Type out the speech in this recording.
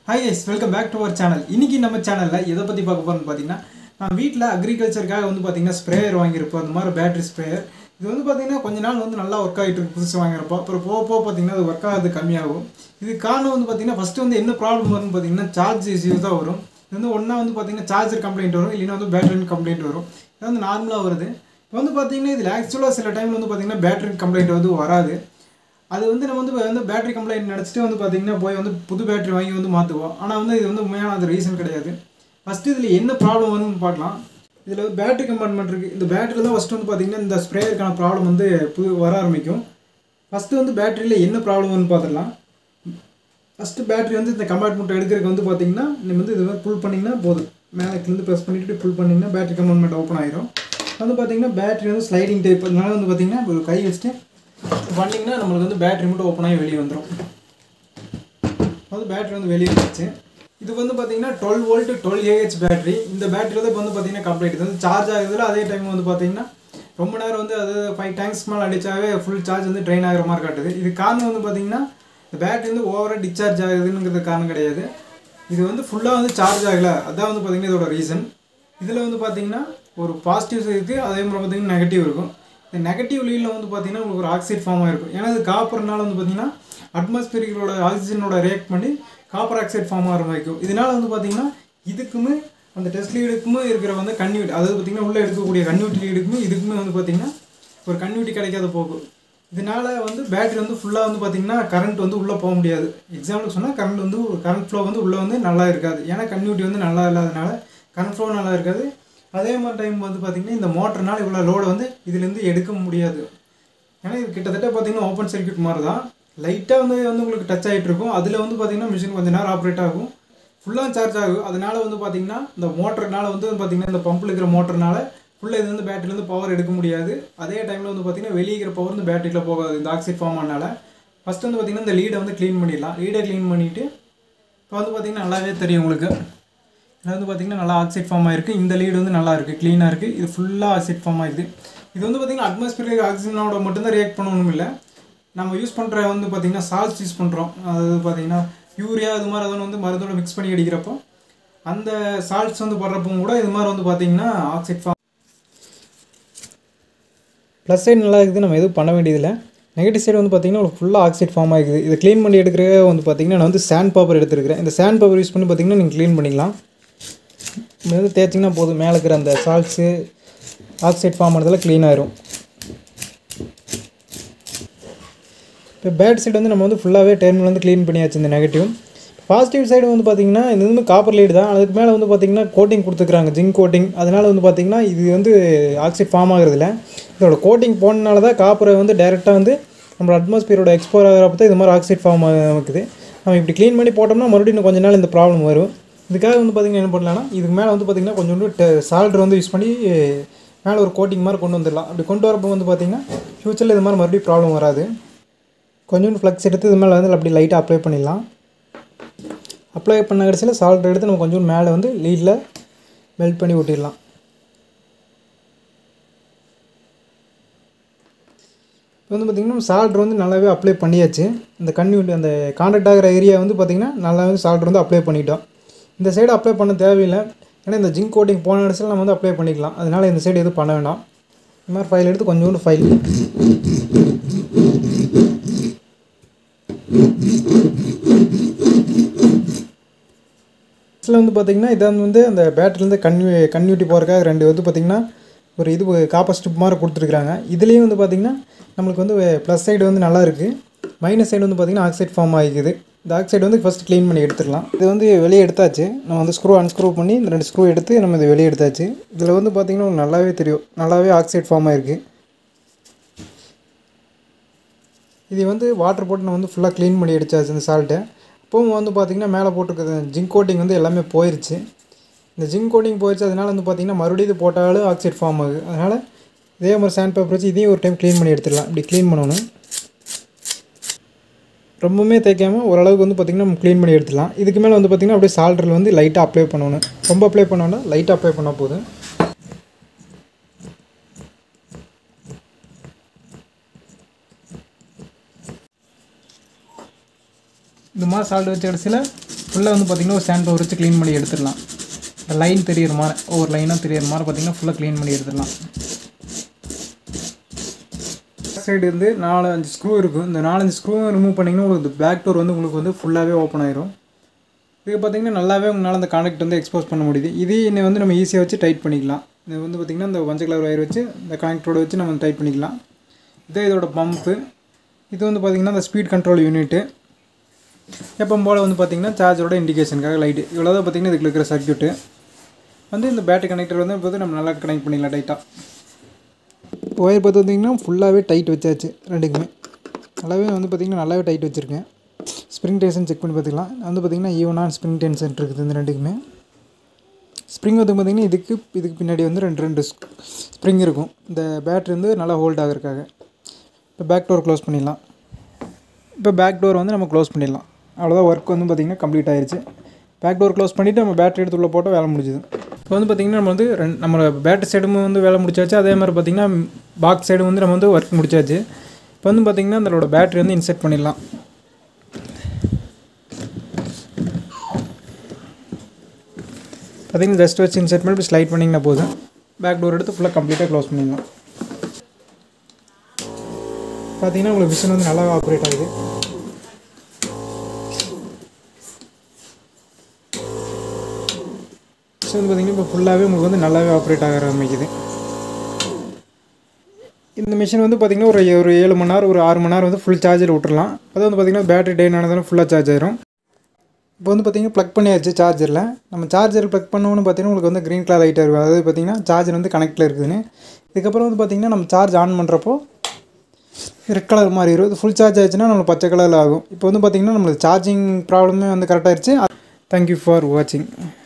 Hi guys, welcome back to our channel. இன்னைக்கு நம்ம சேனல்ல எதை பத்தி பார்க்க போறோம்னு பாத்தீங்கன்னா நான் வீட்ல அக்ரிகல்ச்சர்க்காக வந்து பாத்தீங்கன்னா ஸ்ப்ரேயர் வாங்கியிருப்போம். அந்த மாதிரி பேட்டரி ஸ்ப்ரேயர். இது வந்து பாத்தீங்கன்னா கொஞ்ச நாள் வந்து நல்லா வர்க் ஆயிட்டு இருக்கு புதுசு வாங்குறப்போ. அப்புறம் போக பாத்தீங்கன்னா அது வர்க் ஆகிறது கம்மியாகும். இது காரணம் வந்து பாத்தீங்கன்னா ஃபர்ஸ்ட் வந்து என்ன ப்ராப்ளம் வரும்னு பாத்தீங்கன்னா சார்ஜ் இஷ்யூ தான் வரும். இது வந்து ஒண்ணா வந்து பாத்தீங்கன்னா சார்ஜர் கம்ப்ளைண்ட் வரும், இல்லனா வந்து பேட்டரி கம்ப்ளைண்ட் வரும். இது வந்து நார்மலா வருது. இப்போ வந்து பாத்தீங்கன்னா இதுல ஆக்சுவலா சில டைம்ல வந்து பாத்தீங்கன்னா பேட்டரி கம்ப்ளைண்ட் வந்து வராது. அது வந்து நம்ம வந்து பேட்டரி கம்ப்ளைண்ட் நினச்சிட்டு வந்து பார்த்தீங்கன்னா போய் வந்து புது பேட்டரி வாங்கி வந்து மாற்றுவோம். ஆனால் வந்து இது வந்து உண்மையான அது ரீசன் கிடையாது. ஃபஸ்ட்டு இதில் என்ன ப்ராப்ளம் வரும்னு பார்க்கலாம். இதில் பேட்டரி கம்பார்ட்மெண்ட் இருக்குது. இந்த பேட்டரியில் தான் ஃபஸ்ட்டு வந்து பார்த்திங்கன்னா இந்த ஸ்ப்ரேயருக்கான ப்ராப்ளம் வந்து வர ஆரம்பிக்கும். ஃபஸ்ட்டு வந்து பேட்டரியில் என்ன ப்ராப்ளம் வரும்னு பார்த்துடலாம். ஃபஸ்ட்டு பேட்டரி வந்து இந்த கம்பார்ட்மெண்ட் எடுக்கிறதுக்கு வந்து பார்த்திங்கன்னா நீங்கள் வந்து இது மாதிரி புல் பண்ணிங்கன்னா போதும். மேலேருந்து ப்ரெஸ் பண்ணிவிட்டு புல் பண்ணிங்கன்னா பேட்டரி கம்பார்ட்மெண்ட் ஓப்பன் ஆயிரும். வந்து பார்த்திங்கன்னா பேட்டரி வந்து ஸ்லைடிங் டைப், அதனால வந்து பார்த்திங்கன்னா ஒரு கை வச்சுட்டு பண்ணிங்கன்னா நம்மளுக்கு வந்து பேட்டரி மட்டும் ஓப்பன் ஆகி வெளியே வந்துடும். அது பேட்டரி வந்து வெளியே வந்துச்சு. இது வந்து பார்த்தீங்கன்னா 12 வோல்ட் 12 ஏஹெச் பேட்டரி. இந்த பேட்டரியில் தான் இப்போ வந்து பார்த்தீங்கன்னா கம்ப்ளீட் இது வந்து சார்ஜ் ஆகுதுல. அதே டைம் வந்து பார்த்தீங்கன்னா ரொம்ப நேரம் வந்து அது 5 டேங்க்ஸ் மேலே அடித்தாவே ஃபுல் சார்ஜ் வந்து ட்ரெயின் ஆகிற மாதிரி காட்டுது. இது காரணம் வந்து பார்த்தீங்கன்னா இந்த பேட்டரி வந்து ஓவராக டிஸ்சார்ஜ் ஆகுதுங்கிறது காரணம் கிடையாது. இது வந்து ஃபுல்லாக வந்து சார்ஜ் ஆகலை, அதான் வந்து பார்த்தீங்கன்னா இதோட ரீசன். இதில் வந்து பார்த்தீங்கன்னா ஒரு பாசிட்டிவ்ஸ் இருக்குது, அதே மாதிரி பார்த்தீங்கன்னா நெகட்டிவ் இருக்கும். இந்த நெகட்டிவ் லீடில் வந்து பார்த்தீங்கன்னா உங்களுக்கு ஒரு ஆக்சைடு ஃபார்ம் ஆகிருக்கும். ஏன்னா இது காப்பர்னால வந்து பார்த்தீங்கன்னா அட்மாஸ்பியரிக்கோட ஆக்சிஜனோட ரியாக்ட் பண்ணி காப்பர் ஆக்சைடு ஃபார்ம் ஆகிற மாதிரிக்கும். இதனால் வந்து பார்த்தீங்கன்னா இதுக்குமே அந்த டெஸ்ட் லீடுக்குமே இருக்கிற வந்து கன்யூட்டி, அதாவது பார்த்தீங்கன்னா உள்ளே எடுக்கக்கூடிய கன்யூட்டி லீடுக்குமே இதுக்குமே வந்து பார்த்தீங்கன்னா ஒரு கன்யூட்டி கிடைக்காத போகும். இதனால் வந்து பேட்டரி வந்து ஃபுல்லாக வந்து பார்த்தீங்கன்னா கரண்ட் வந்து உள்ளே போக முடியாது. எக்ஸாம்பிள் சொன்னால் கரண்ட் ஃப்ளோ வந்து உள்ளே வந்து நல்லா இருக்காது. ஏன்னா கன்யூட்டி வந்து நல்லா இல்லாதனால கரண்ட் ஃப்ளோ நல்லா இருக்காது. அதே மாதிரி டைம் வந்து பார்த்திங்கன்னா இந்த மோட்டர்னால் இவ்வளோ லோடை வந்து இதுலேருந்து எடுக்க முடியாது. ஏன்னா இது கிட்டத்தட்ட பார்த்திங்கன்னா ஓப்பன் சர்க்யூட் மாதிரி தான். லைட்டாக வந்து உங்களுக்கு டச் ஆகிட்டு இருக்கும். அதில் வந்து பார்த்திங்கன்னா மிஷின் கொஞ்சம் நேரம் ஆப்ரேட் ஆகும், ஃபுல்லாக சார்ஜ் ஆகும். அதனால் வந்து பார்த்திங்கன்னா இந்த மோட்டர்னால் வந்து பார்த்திங்கன்னா இந்த பம்பில் இருக்கிற மோட்டர்னால் ஃபுல்லாக இது வந்து பேட்டரியிலேருந்து பவர் எடுக்க முடியாது. அதே டைமில் வந்து பார்த்திங்கன்னா வெளியே இருக்கிற பவர் வந்து பேட்டரியில் போகாது இந்த ஆக்சைடு ஃபார்ம் ஆனால. ஃபஸ்ட்டு வந்து பார்த்திங்கன்னா இந்த லீடை வந்து க்ளீன் பண்ணிடலாம். லீடை க்ளீன் பண்ணிவிட்டு இப்போ வந்து பார்த்திங்கன்னா நல்லாவே தெரியும் உங்களுக்கு. இது வந்து பார்த்திங்கன்னா நல்லா ஆக்சைடு ஃபார்ம் ஆகிருக்கு. இந்த லீடு வந்து நல்லா இருக்குது, க்ளீனாக இருக்குது. இது ஃபுல்லாக ஆக்சைடு ஃபார்ம் ஆகிடுது. இது வந்து பார்த்திங்கன்னா அட்மாஸ்பியரிக் ஆக்சிஜனோட மட்டும்தான் ரியாக்ட் பண்ணணும் இல்லை. நம்ம யூஸ் பண்ணுற வந்து பார்த்திங்கன்னா சால்ட்ஸ் யூஸ் பண்ணுறோம். அதாவது பார்த்திங்கன்னா யூரியா இது மாதிரி அதோட வந்து மருந்தோட மிக்ஸ் பண்ணி அடிக்கிறப்போ அந்த சால்ட்ஸ் வந்து போடுறப்போ கூட இது மாதிரி வந்து பார்த்திங்கன்னா ஆக்சைடு ஃபார்ம். ப்ளஸ் சைடு நல்லா இருக்குது, நம்ம எதுவும் பண்ண வேண்டியதில்லை. நெகட்டிவ் சைடு வந்து பார்த்திங்கன்னா உங்களுக்கு ஃபுல்லாக ஆக்சைடு ஃபார்ம் ஆகிக்குது. இதை க்ளீன் பண்ணி எடுக்கிறதே வந்து பார்த்திங்கன்னா நான் வந்து சாண்ட் பேப்பர் எடுத்துருக்கிறேன். இந்த சாண்ட் பேப்பர் யூஸ் பண்ணி பார்த்திங்கன்னா நீங்கள் க்ளீன் பண்ணிக்கலாம். வந்து தேய்ச்சிங்கன்னா போதும், மேலே இருக்கிற அந்த சால்ட்ஸு ஆக்சைடு ஃபார்ம் ஆனதெல்லாம் க்ளீன் ஆயிரும். இப்போ பேட் சைடு வந்து நம்ம வந்து ஃபுல்லாகவே டெர்மினல் வந்து க்ளீன் பண்ணியாச்சு இந்த நெகட்டிவ். பாசிட்டிவ் சைடு வந்து பார்த்திங்கன்னா இது வந்து காப்பர் லீடு தான். அதுக்கு மேலே வந்து பார்த்திங்கன்னா கோட்டிங் கொடுத்துருக்காங்க, ஜிங்க் கோட்டிங். அதனால் வந்து பார்த்திங்கன்னா இது வந்து ஆக்சைடு ஃபார்ம் ஆகிறதில்ல. இதோட கோட்டிங் போனனால தான் காப்பரை வந்து டைரெக்டாக வந்து நம்ம அட்மாஸ்பியரோட எக்ஸ்போர் ஆகிறப்ப தான் இது மாதிரி ஆக்சைடு ஃபார்ம் ஆகுது. நம்ம இப்படி க்ளீன் பண்ணி போட்டோம்னா மறுபடியும் இன்னும் கொஞ்சம் நாள் இந்த ப்ராப்ளம் வரும். இதுக்காக வந்து பார்த்திங்கன்னா என்ன பண்ணலாம்னா இதுக்கு மேலே வந்து பார்த்திங்கன்னா கொஞ்சோண்டு சால்ட்ரு வந்து யூஸ் பண்ணி மேலே ஒரு கோட்டிங் மாதிரி கொண்டு வந்துடலாம். அப்படி கொண்டு வரப்போ வந்து பார்த்திங்கன்னா ஃப்யூச்சரில் இது மாதிரி மறுபடியும் ப்ராப்ளம் வராது. கொஞ்சோண்டு ஃப்ளக்ஸ் எடுத்து இது மேலே வந்து அப்படி லைட்டாக அப்ளை பண்ணிடலாம். அப்ளை பண்ண கடைசியில் சால்ட் எடுத்து நம்ம கொஞ்சம் மேலே வந்து லீடில் மெல்ட் பண்ணி ஊட்டிடலாம். இப்போ வந்து பார்த்திங்கன்னா சால்ட் வந்து நல்லாவே அப்ளை பண்ணியாச்சு. இந்த அந்த கான்டாக்ட் ஆகிற ஏரியா வந்து பார்த்திங்கன்னா நல்லாவே சால்ட் வந்து அப்ளை பண்ணிட்டோம். இந்த சைடு அப்ளை பண்ண தேவையில்லை, ஏன்னா இந்த ஜிங்க் கோட்டிங் போன இடத்துல நம்ம வந்து அப்ளை பண்ணிக்கலாம். அதனால் இந்த சைடு எதுவும் பண்ண வேண்டாம். இந்த மாதிரி ஃபைல் எடுத்து கொஞ்சோண்டு ஃபைல் இதில் வந்து பார்த்திங்கன்னா இதான் வந்து அந்த பேட்டரிலேருந்து கன்யூட்டி போகிறக்காக ரெண்டு வந்து பார்த்திங்கன்னா ஒரு இது காப்பர் ஸ்டிப் மாதிரி கொடுத்துருக்குறாங்க. இதுலேயும் வந்து பார்த்திங்கன்னா நம்மளுக்கு வந்து ப்ளஸ் சைடு வந்து நல்லா இருக்குது, மைனஸ் சைடு வந்து பார்த்திங்கன்னா ஆக்சைடு ஃபார்ம் ஆகிக்குது. இந்த ஆக்சைடு வந்து ஃபஸ்ட்டு க்ளீன் பண்ணி எடுத்துடலாம். இது வந்து வெளியே எடுத்தாச்சு. நம்ம வந்து அன்ஸ்க்ரூ பண்ணி இந்த 2 ஸ்க்ரூ எடுத்து நம்ம இதை வெளியே எடுத்தாச்சு. இதில் வந்து பார்த்திங்கன்னா நல்லாவே தெரியும், நல்லாவே ஆக்சைடு ஃபார்ம் ஆகிருக்கு. இது வந்து வாட்டர் போட்டு நம்ம வந்து ஃபுல்லாக க்ளீன் பண்ணி எடுத்தாச்சு இந்த சால்ட்டை. அப்போவும் வந்து பார்த்திங்கன்னா மேலே போட்டிருக்க ஜிங்க் கோட்டிங் வந்து எல்லாமே போயிடுச்சு. இந்த ஜிங்க் கோட்டிங் போயிடுச்சு. அதனால் வந்து பார்த்திங்கன்னா மறுபடியும் இது போட்டாலும் ஆக்சைடு ஃபார்ம் ஆகுது. அதனால் இதே மாதிரி சாண்ட் பேப்பர் வச்சு இதையும் ஒரு டைம் க்ளீன் பண்ணி எடுத்துடலாம். இப்படி க்ளீன் பண்ணணும், ரொம்பவுமே தேய்க்காமல் ஓரளவுக்கு வந்து பார்த்திங்கன்னா நம்ம க்ளீன் பண்ணி எடுத்துடலாம். இதுக்கு மேலே வந்து பார்த்திங்கன்னா அப்படியே சால்டரில் வந்து லைட்டாக அப்ளை பண்ணணும். ரொம்ப அப்ளை பண்ணோன்னா லைட்டாக அப்ளை பண்ணால் போதும். இந்த மாதிரி சால்ட் வச்ச கடைசியில் ஃபுல்லாக வந்து பார்த்திங்கன்னா ஒரு சாண்ட் பவர் வச்சு க்ளீன் பண்ணி எடுத்துடலாம். இந்த லைன் தெரியிற மாதிரி ஒவ்வொரு லைனாக தெரியிற மாதிரி பார்த்திங்கன்னா ஃபுல்லாக க்ளீன் பண்ணி எடுத்துடலாம். சைடு வந்து 4-5 ஸ்க்ரூ இருக்கும். இந்த 4-5 ஸ்க்ரூ ரிமூவ் பண்ணிங்கன்னா உங்களுக்கு பேக் டோர் வந்து உங்களுக்கு வந்து ஃபுல்லாகவே ஓப்பன் ஆயிரும். இது பார்த்திங்கன்னா நல்லாவே உங்களால் அந்த கான்டெக்ட் வந்து எக்ஸ்போஸ் பண்ண முடியுது. இது இன்னும் வந்து நம்ம ஈஸியாக வச்சு டைட் பண்ணிக்கலாம். இது வந்து பார்த்திங்கன்னா இந்த மஞ்சள் கலர் ஒயர் வச்சு இந்த கனெக்டரோட வச்சு நம்ம டைட் பண்ணிக்கலாம். இதோட பம்பு. இது வந்து பார்த்திங்கன்னா இந்த ஸ்பீட் கண்ட்ரோல் யூனிட்டு. எப்போ போல் வந்து பார்த்திங்கன்னா சார்ஜரோட இண்டிகேஷனுக்காக லைட்டு. இவ்வளோ தான் பார்த்திங்கன்னா இதுக்கு இருக்கிற சர்க்யூட்டு. வந்து இந்த பேட்டரி கனெக்டர் வந்து இப்போ நம்ம நல்லா கனெக்ட் பண்ணிக்கலாம் டைட்டாக. ஒயர் பார்த்து பார்த்திங்கன்னா ஃபுல்லாகவே டைட் வச்சாச்சு. ரெண்டுக்குமே நல்லாவே வந்து பார்த்திங்கன்னா நல்லாவே டைட் வச்சுருக்கேன். ஸ்ப்ரிங் டென்ஷன் செக் பண்ணி பார்த்துக்கலாம். வந்து பார்த்திங்கன்னா ஈவனான ஸ்ப்ரிங் டென்ஷன் இருக்குது இந்த ரெண்டுக்குமே. ஸ்ப்ரிங் வந்து பார்த்திங்கன்னா இதுக்கு பின்னாடி வந்து ரெண்டு ஸ்ப்ரிங் இருக்கும். இந்த பேட்ரி வந்து நல்லா ஹோல்ட் ஆகிறதுக்காக. இப்போ பேக் டோர் க்ளோஸ் பண்ணிடலாம். இப்போ பேக் டோர் வந்து நம்ம க்ளோஸ் பண்ணிடலாம். அவ்வளோதான், ஒர்க் வந்து பார்த்திங்கன்னா கம்ப்ளீட் ஆயிடுச்சு. பேக் டோர் க்ளோஸ் பண்ணிவிட்டு நம்ம பேட்டரி எடுத்து உள்ளே போட்டால் வேலை முடிஞ்சுது. இப்போ வந்து பார்த்திங்கன்னா நம்ம வந்து நம்மளோட பேட்டரி சைடும் வந்து வேலை முடிச்சாச்சு. அதே மாதிரி பார்த்திங்கன்னா பாக்ஸ் சைடு வந்து நம்ம வந்து ஒர்க் முடிச்சாச்சு. இப்போ வந்து பார்த்திங்கன்னா நம்மளோட பேட்டரி வந்து இன்செர்ட் பண்ணிடலாம். பார்த்திங்கன்னா ஜஸ்ட் வச்சு இன்செர்ட் பண்ணி இப்படி ஸ்லைட் பண்ணிங்கன்னா போதும். பேக் டோர் எடுத்து ஃபுல்லாக கம்ப்ளீட்டாக க்ளோஸ் பண்ணிடலாம். பார்த்திங்கன்னா உங்களுக்கு மிஷின் வந்து நல்லா ஆப்ரேட் ஆகுது. ஸோ வந்து பார்த்திங்கன்னா இப்போ ஃபுல்லாகவே உங்களுக்கு வந்து நல்லாவே ஆப்ரேட் ஆக ஆரம்பிக்குது. இந்த மிஷின் வந்து பார்த்திங்கன்னா ஒரு 7 மணி நேரம் ஒரு 6 மணி நேரம் வந்து ஃபுல் சார்ஜில் விட்டுறலாம். அது வந்து பார்த்திங்கன்னா பேட்டரி டைன் ஆனதாலும் ஃபுல்லாக சார்ஜ் ஆயிரும். இப்போ வந்து பார்த்திங்கன்னா ப்ளக் பண்ணியாச்சு சார்ஜரில். நம்ம சார்ஜர் ப்ளக் பண்ணோன்னு பார்த்திங்கன்னா உங்களுக்கு வந்து க்ரீன் கலர் லைட்டாக இருக்கும். அதாவது பார்த்திங்கன்னா சார்ஜர் வந்து கனெக்டில் இருக்குதுன்னு. இதுக்கப்புறம் வந்து பார்த்திங்கன்னா நம்ம சார்ஜ் ஆன் பண்ணுறப்போ ரெட் கலர் மாதிரி இருக்கும். இது ஃபுல் சார்ஜ் ஆயிடுச்சுன்னா நம்மளுக்கு பச்சை கலரில் ஆகும். இப்போ வந்து பார்த்திங்கன்னா நம்மளுக்கு சார்ஜிங் ப்ராப்ளமே வந்து கரெக்டாகிடுச்சு. தேங்க்யூ ஃபார் வாட்சிங்.